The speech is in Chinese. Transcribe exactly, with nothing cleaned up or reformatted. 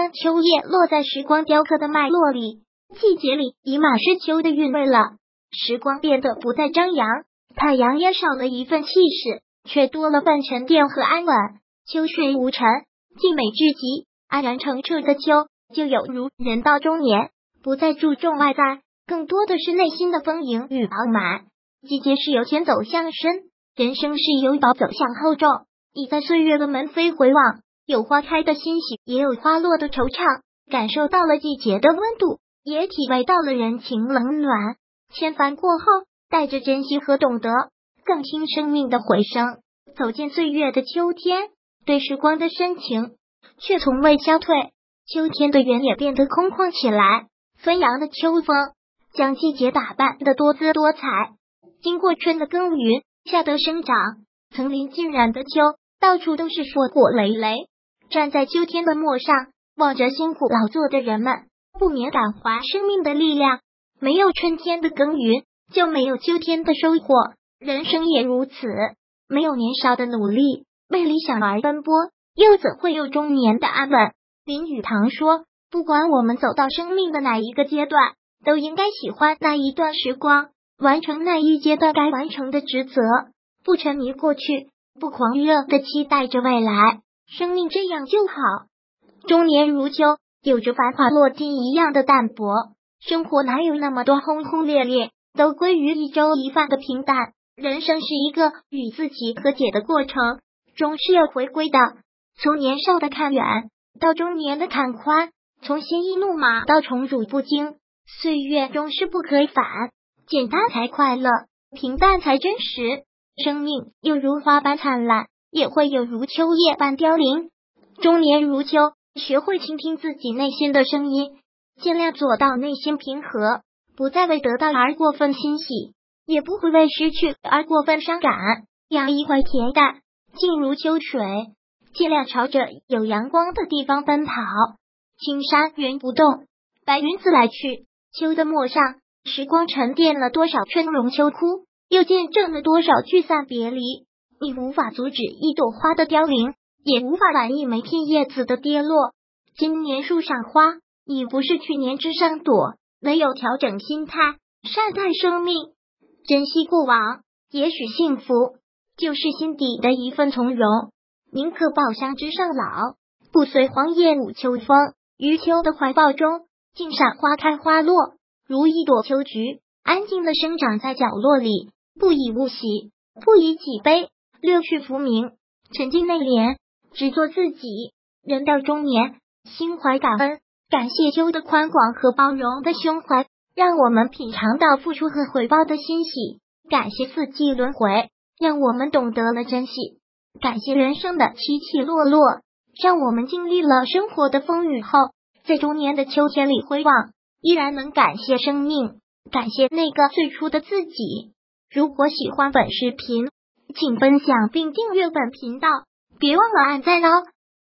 当秋叶落在时光雕刻的脉络里，季节里已满是秋的韵味了。时光变得不再张扬，太阳也少了一份气势，却多了份沉淀和安稳。秋水无尘，静美至极，安然澄澈的秋，就有如人到中年，不再注重外在，更多的是内心的丰盈与饱满。季节是由前走向深，人生是由薄走向厚重。已在岁月的门扉回望，有花开的欣喜，也有花落的惆怅，感受到了季节的温度，也体味到了人情冷暖。千帆过后，带着珍惜和懂得，更听生命的回声。走进岁月的秋天，对时光的深情却从未消退。秋天的原野变得空旷起来，纷扬的秋风将季节打扮得多姿多彩。经过春的耕耘，夏的生长，层林尽染的秋，到处都是硕果累累。站在秋天的陌上，望着辛苦劳作的人们，不免感怀生命的力量。没有春天的耕耘，就没有秋天的收获。人生也如此，没有年少的努力，为理想而奔波，又怎会有中年的安稳？林语堂说，不管我们走到生命的哪一个阶段，都应该喜欢那一段时光，完成那一阶段该完成的职责，不沉迷过去，不狂热的期待着未来。生命这样就好。中年如秋，有着繁华落尽一样的淡泊。生活哪有那么多轰轰烈烈，都归于一粥一饭的平淡。人生是一个与自己和解的过程，终是要回归的。从年少的看远，到中年的看宽，从鲜衣怒马到宠辱不惊，岁月终是不可反。简单才快乐，平淡才真实。生命又如花般灿烂，也会有如秋叶般凋零。中年如秋，学会倾听自己内心的声音，尽量做到内心平和，不再为得到而过分欣喜，也不会为失去而过分伤感。要一怀恬淡，静如秋水，尽量朝着有阳光的地方奔跑。青山原不动，白云自来去。秋的陌上，时光沉淀了多少春荣秋枯，又见证了多少聚散别离。你无法阻止一朵花的凋零，也无法挽一枚片叶子的跌落。今年树上花，已不是去年枝上朵，唯有调整心态，善待生命，珍惜过往。也许幸福就是心底的一份从容。宁可抱香枝上老，不随黄叶舞秋风。于秋的怀抱中，静赏花开花落，如一朵秋菊，安静的生长在角落里，不以物喜，不以己悲，略去浮名，沉静内敛，只做自己。人到中年，心怀感恩，感谢秋的宽广和包容的胸怀，让我们品尝到付出和回报的欣喜。感谢四季轮回，让我们懂得了珍惜。感谢人生的起起落落，让我们经历了生活的风雨后，在中年的秋天里回望，依然能感谢生命，感谢那个最初的自己。如果喜欢本视频，请分享并订阅本频道，别忘了按赞哦。